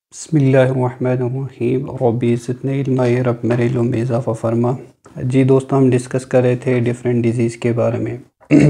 बिस्मिल्लाहिर्रहमानिर्रहीम रब्बी ज़िदनी इल्मा रब मेरे इल्म में इज़ाफ़ा फरमा। जी दोस्तों, हम डिस्कस कर रहे थे डिफरेंट डिज़ीज़ के बारे में।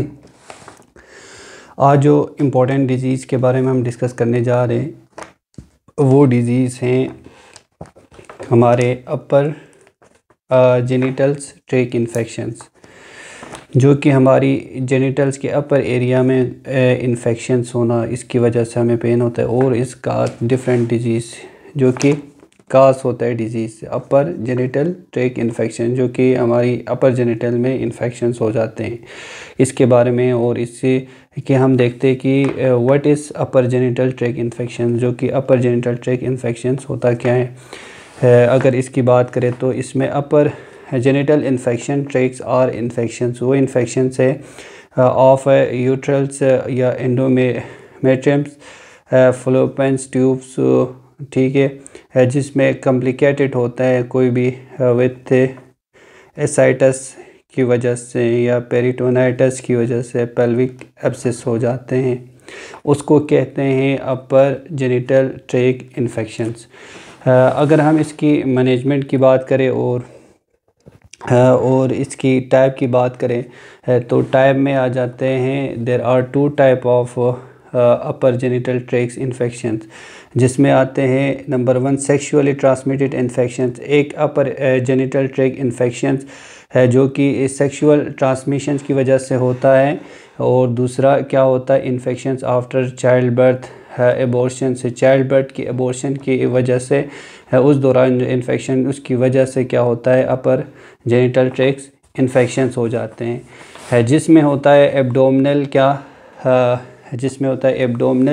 आज जो इम्पोर्टेंट डिज़ीज़ के बारे में हम डिस्कस करने जा रहे हैं वो डिज़ीज़ हैं हमारे अपर जेनिटल्स ट्रैक इन्फेक्शंस, जो कि हमारी जेनिटल्स के अपर एरिया में इन्फेक्शंस होना, इसकी वजह से हमें पेन होता है। और इसका डिफरेंट डिज़ीज़ जो कि काज होता है disease upper genital tract infection, जो कि हमारी अपर जेनिटल में इन्फेक्शंस हो जाते हैं, इसके बारे में। और इससे कि हम देखते हैं कि what is upper genital tract infection, जो कि अपर जेनिटल ट्रैक इन्फेक्शंस होता क्या है। अगर इसकी बात करें तो इसमें upper genital infection tracts are infections वो इन्फेक्शंस है ऑफ यूट्रल्स या एंडोमेट्रियम्स फलोपेंस ट्यूब्स, ठीक है, जिसमें कॉम्प्लिकेटेड होता है कोई भी विथ एसाइटस की वजह से या पेरिटोनाइटिस की वजह से पेल्विक एब्सेस हो जाते हैं, उसको कहते हैं अपर जेनिटल ट्रैक इन्फेक्शंस। अगर हम इसकी मैनेजमेंट की बात करें और इसकी टाइप की बात करें तो टाइप में आ जाते हैं there are two type of upper genital tracts infections, जिसमें आते हैं नंबर 1 सेक्सुअली ट्रांसमिटेड इन्फेक्शंस। एक अपर जेनिटल ट्रैक इन्फेक्शंस है जो कि सेक्सुअल ट्रांसमिशंस की वजह से होता है। और दूसरा क्या होता है, infections after child birth abortion से, चाइल्ड बर्थ की एबॉर्शन की वजह से उस दौरान इन्फेक्शन, उसकी वजह से क्या होता है अपर जेनिटल ट्रैक्स इन्फेक्शंस हो जाते हैं। जिसमें होता है एब्डोमिनल जिसमें होता है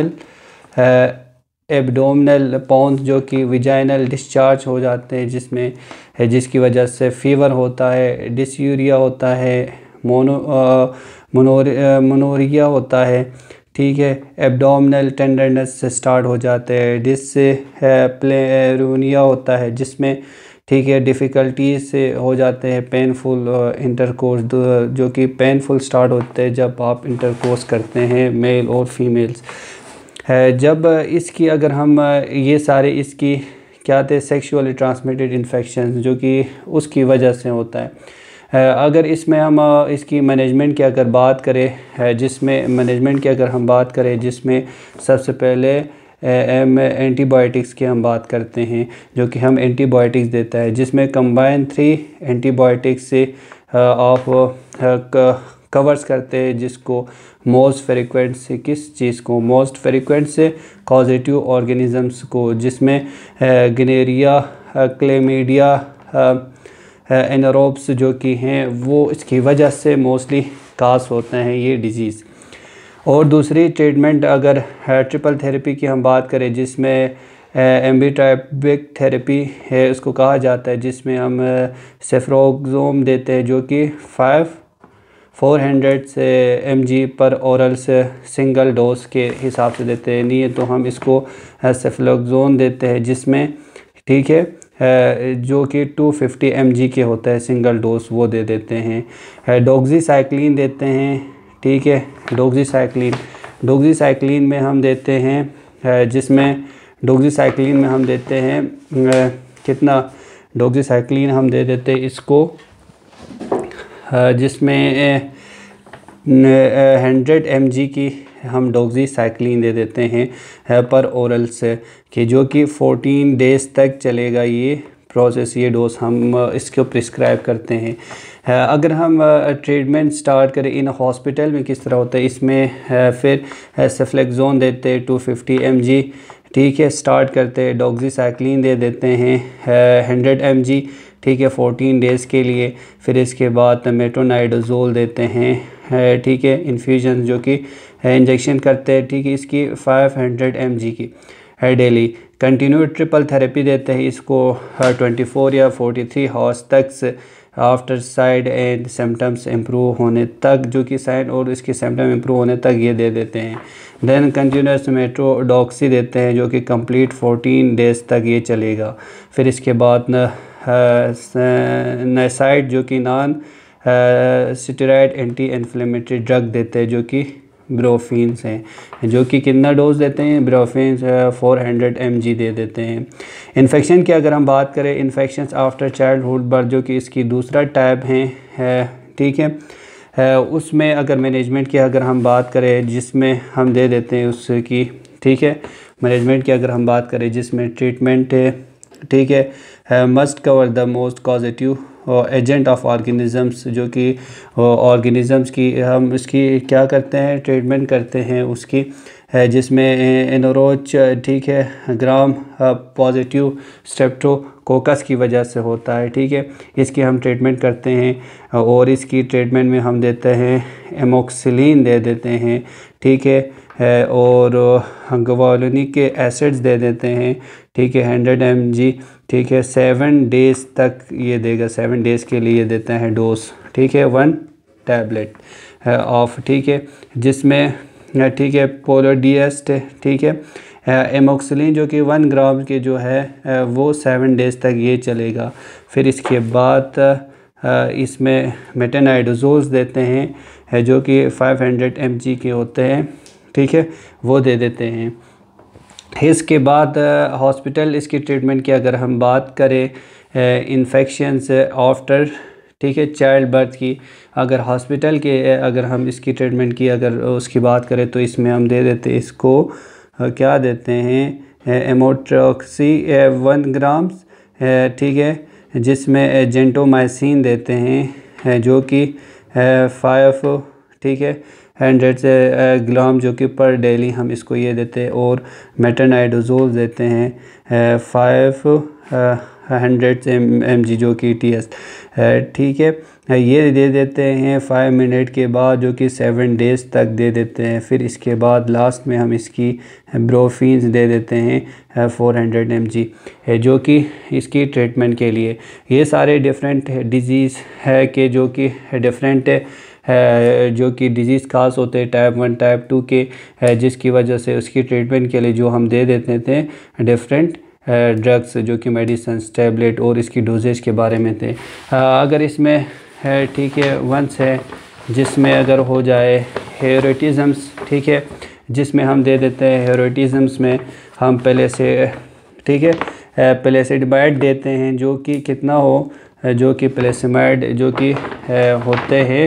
एब्डोमिनल पॉन्स, जो कि विजाइनल डिस्चार्ज हो जाते हैं, जिसकी वजह से फीवर होता है, डिसयूरिया होता है, मोनोरिया होता है, ठीक है, एब्डोमिनल टेंडरनेस से स्टार्ट हो जाते हैं, डिस्प्लेरोनिया होता है, जिसमें ठीक है डिफ़िकल्टी से हो जाते हैं, पेनफुल इंटरकोर्स, जो कि पेनफुल स्टार्ट होते हैं जब आप इंटरकोर्स करते हैं मेल और फीमेल्स है। जब इसकी अगर हम ये सारे इसकी क्या थे सेक्सुअली ट्रांसमिटेड इन्फेक्शन, जो कि उसकी वजह से होता है। अगर इसमें हम इसकी मैनेजमेंट की अगर बात करें, जिसमें सबसे पहले एंटीबायोटिक्स की हम बात करते हैं, जो कि हम एंटीबायोटिक्स देता है, जिसमें कंबाइन 3 एंटीबायोटिक्स से ऑफ कवर्स करते हैं, जिसको मोस्ट फ्रीक्वेंट से किस चीज़ को, मोस्ट फ्रीक्वेंट से कॉजेटिव ऑर्गेनिज़म्स को, जिसमें गनेरिया, क्लेमीडिया, एनारोब्स जो कि हैं वो इसकी वजह से मोस्टली काज होते हैं ये डिज़ीज़। और दूसरी ट्रीटमेंट अगर ट्रिपल थेरेपी की हम बात करें, जिसमें एम्बिट्राइबिक थेरेपी है उसको कहा जाता है, जिसमें हम सेफ्रोक्सोम देते हैं, जो कि 400 से mg पर ओरल से सिंगल डोज के हिसाब से देते हैं, नहीं तो हम इसको सेफ्लोक्सोन देते हैं, जिसमें ठीक है जो कि 250 mg के होता है सिंगल डोज, वो दे देते हैं। डॉक्सीसाइक्लिन देते हैं, ठीक है, डॉक्सीसाइक्लिन में हम देते हैं, जिसमें डॉक्सीसाइक्लिन में हम देते हैं कितना, डॉक्सीसाइक्लिन हम दे देते हैं इसको, जिसमें 100 mg की हम डॉक्सीसाइक्लिन दे देते हैं पर ओरल से, कि जो कि 14 डेज़ तक चलेगा ये प्रोसेस, ये डोज हम इसको प्रिस्क्राइब करते हैं। अगर हम ट्रीटमेंट स्टार्ट करें इन हॉस्पिटल में किस तरह होता है, इसमें फिर सेफ्लेक्सोन देते हैं 250 mg, ठीक है, स्टार्ट करते हैं, डॉक्सीसाइक्लिन दे देते हैं 100 mg, ठीक है, 14 डेज़ के लिए। फिर इसके बाद मेट्रोनाइडोजोल देते हैं, ठीक है, इन्फ्यूजन जो कि इंजेक्शन करते हैं, ठीक है, इसकी 500 mg की है डेली। कंटिन्यू ट्रिपल थेरेपी देते हैं इसको 24 या 43 आवर्स तक after side and symptoms improve होने तक, जो कि साइड और इसके सिम्टम इम्प्रूव होने तक ये दे देते हैं। देन कंटिन्यूस मेट्रोडॉक्सी देते हैं, जो कि कंप्लीट 14 डेज़ तक ये चलेगा। फिर इसके बाद नाइसाइड जो कि non steroid anti inflammatory drug देते हैं, जो कि ब्रोफिन्स हैं, जो कि कितना डोज देते हैं, ब्रोफिन्स 400 mg दे देते हैं। इन्फेक्शन की अगर हम बात करें, इन्फेक्शंस आफ्टर चाइल्डहुड बर्थ, जो कि इसकी दूसरा टाइप है, ठीक है, उसमें अगर मैनेजमेंट की अगर हम बात करें, जिसमें हम दे देते हैं उसकी, ठीक है, मैनेजमेंट की अगर हम बात करें जिसमें ट्रीटमेंट है, ठीक है, must cover the most causative agent of organisms, जो कि ऑर्गेनिज़म्स की हम इसकी क्या करते हैं, ट्रीटमेंट करते हैं उसकी, जिसमें एनोरोच, ठीक है, ग्राम पॉजिटिव स्ट्रेप्टोकोकस की वजह से होता है, ठीक है, इसकी हम ट्रीटमेंट करते हैं। और इसकी ट्रीटमेंट में हम देते हैं एमोक्सिलिन दे देते हैं, ठीक है, और ग्वालुनिक एसिड्स दे देते हैं, ठीक है, 100 mg, ठीक है, 7 डेज़ तक ये देगा, 7 डेज़ के लिए देता है डोज, ठीक है, 1 टैबलेट ऑफ, ठीक है, जिसमें ठीक है पोलोडिएस्ट, ठीक है, एमोक्सिलिन जो कि 1 ग्राम के जो है वो 7 डेज़ तक ये चलेगा। फिर इसके बाद इसमें मेटानाइडोजोल्स देते हैं, जो कि 500 mg के होते हैं, ठीक है, वो दे देते हैं। इसके बाद हॉस्पिटल इसकी ट्रीटमेंट की अगर हम बात करें, इन्फेक्शंस आफ्टर, ठीक है, चाइल्ड बर्थ की, अगर हॉस्पिटल के अगर हम इसकी ट्रीटमेंट की अगर उसकी बात करें तो इसमें हम दे देते हैं, इसको क्या देते हैं, एमोट्रोक्सी 1 ग्राम्स, ठीक है, जिसमें जेंटोमाइसिन देते हैं, जो कि 5, ठीक है, 100 ग्राम, जो कि पर डेली हम इसको ये देते हैं। और मेटानाइडोजोल देते हैं 500 mg, जो कि TS, ठीक है, ये दे देते हैं 5 मिनट के बाद, जो कि 7 डेज़ तक दे देते हैं। फिर इसके बाद लास्ट में हम इसकी ब्रोफिन्स दे देते हैं 400 mg, जो कि इसकी ट्रीटमेंट के लिए। ये सारे डिफरेंट डिजीज़ है कि जो कि डिफरेंट जो कि डिजीज़ खास होते हैं टाइप 1 टाइप 2 के, जिसकी वजह से उसकी ट्रीटमेंट के लिए जो हम दे देते थे डिफरेंट ड्रग्स, जो कि मेडिसिन टैबलेट और इसकी डोजेज के बारे में थे। अगर इसमें है, ठीक है, वंस है जिसमें अगर हो जाए हेरोटिज़म्स, ठीक है, जिसमें हम दे देते हैं हेरोटिज़म्स में हम पहले से, ठीक है, प्लेसिडमाइड देते हैं, जो कि कितना हो, जो कि प्लेसिमाइड जो कि होते हैं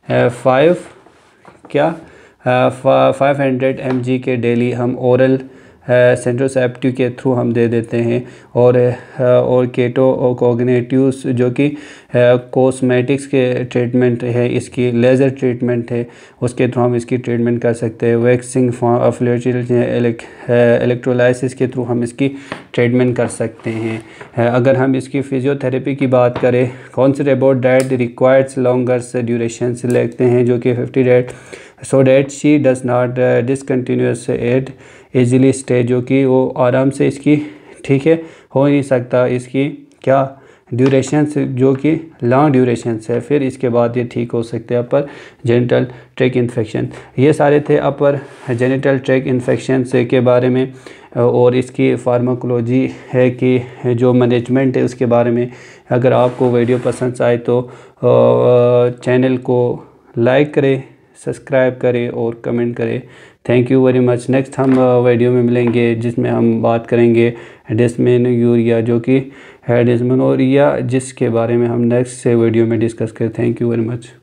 500 mg के डेली हम ओरल सेंट्रोसेप्टिव के थ्रू हम दे देते हैं। और केटो कोग्नेटिव्स, जो कि कॉस्मेटिक्स के ट्रीटमेंट है, इसकी लेज़र ट्रीटमेंट है, उसके थ्रू हम इसकी ट्रीटमेंट कर सकते हैं। वैक्सिंग इलेक्ट्रोलाइसिस के थ्रू हम इसकी ट्रीटमेंट कर सकते हैं। अगर हम इसकी फिजियोथेरेपी की बात करें, considerable diet requires longer duration से लेते हैं, जो कि 50 date, so date she does not discontinues at easily stay, जो कि वो आराम से इसकी, ठीक है, हो नहीं सकता इसकी क्या ड्यूरेशन से, जो कि लॉन्ग ड्यूरेशन से। फिर इसके बाद ये ठीक हो सकते हैं अपर जेनिटल ट्रैक्ट इन्फेक्शन। ये सारे थे अपर जेनिटल ट्रैक्ट इन्फेक्शन से के बारे में, और इसकी फार्माकोलॉजी है कि जो मैनेजमेंट है उसके बारे में। अगर आपको वीडियो पसंद आए तो चैनल को लाइक करें, सब्सक्राइब करें और कमेंट करें। Thank you very much. Next हम वीडियो में मिलेंगे, जिसमें हम बात करेंगे डिस्मेनोर्गिया, जो कि है डिस्मेनोर्गिया, जिसके बारे में हम नेक्स्ट से वीडियो में डिस्कस करें। Thank you very much.